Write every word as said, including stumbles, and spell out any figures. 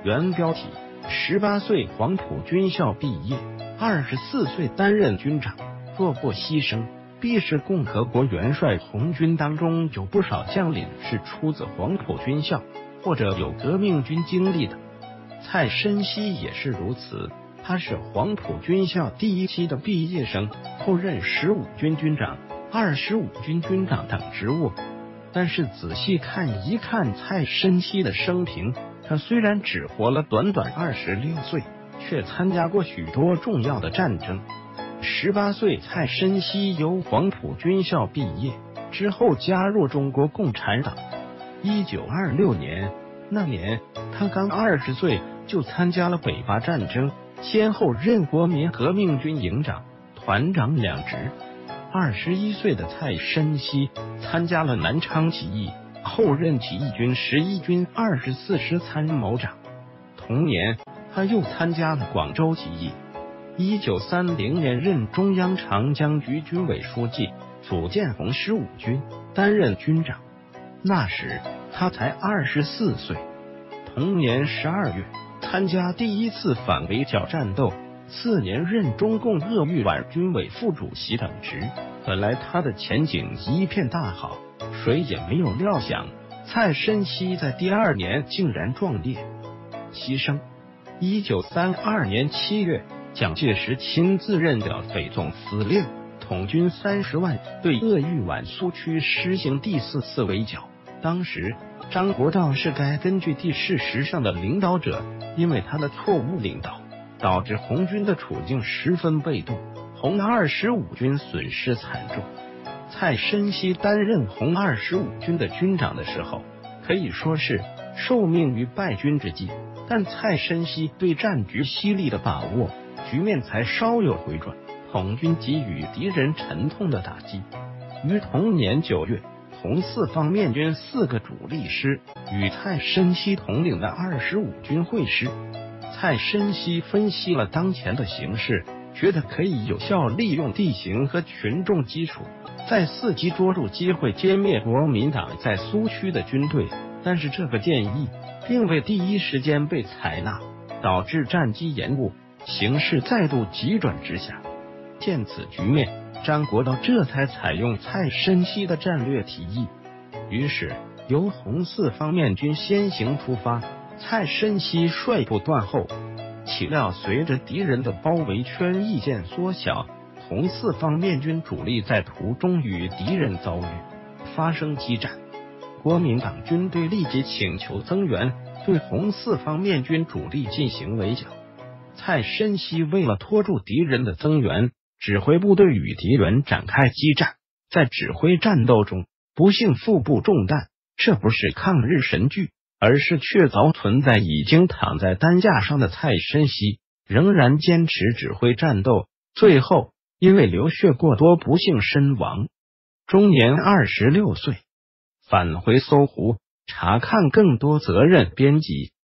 原标题：十八岁黄埔军校毕业，二十四岁担任军长。若不牺牲，必是共和国元帅。红军当中有不少将领是出自黄埔军校，或者有革命军经历的。蔡申熙也是如此，他是黄埔军校第一期的毕业生，后任十五军军长、二十五军军长等职务。但是仔细看一看蔡申熙的生平，他虽然只活了短短二十六岁，却参加过许多重要的战争。十八岁，蔡申熙由黄埔军校毕业之后，加入中国共产党。一九二六年，那年他刚二十岁，就参加了北伐战争，先后任国民革命军营长、团长两职。二十一岁的蔡申熙参加了南昌起义，后任起义军十一军二十四师参谋长。同年，他又参加了广州起义。一九三零年任中央长江局军委书记，组建红十五军，担任军长。那时他才二十四岁。同年十二月，参加第一次反围剿战斗。次年任中共鄂豫皖军委副主席等职。本来他的前景一片大好，谁也没有料想，蔡申熙在第二年竟然壮烈牺牲。一九三二年七月，蒋介石亲自任剿匪总司令，统军三十万，对鄂豫皖苏区实行第四次围剿。当时张国焘是该根据地事实上的领导者，因为他的错误领导，导致红军的处境十分被动，红二十五军损失惨重。蔡申熙担任红二十五军的军长的时候，可以说是受命于败军之际，但蔡申熙对战局犀利的把握，局面才稍有回转，红军给予敌人沉痛的打击。于同年九月，红四方面军四个主力师与蔡申熙统领的二十五军会师。蔡申熙分析了当前的形势，觉得可以有效利用地形和群众基础，在伺机捉住机会歼灭国民党在苏区的军队。但是这个建议并未第一时间被采纳，导致战机延误，形势再度急转直下。见此局面，张国焘这才采用蔡申熙的战略提议，于是由红四方面军先行出发，蔡申熙率部断后。岂料随着敌人的包围圈日渐缩小，红四方面军主力在途中与敌人遭遇，发生激战。国民党军队立即请求增援，对红四方面军主力进行围剿。蔡申熙为了拖住敌人的增援，指挥部队与敌人展开激战，在指挥战斗中不幸腹部中弹。这不是抗日神剧，而是确凿存在。已经躺在担架上的蔡申熙仍然坚持指挥战斗，最后因为流血过多不幸身亡，终年二十六岁。返回搜狐查看更多责任编辑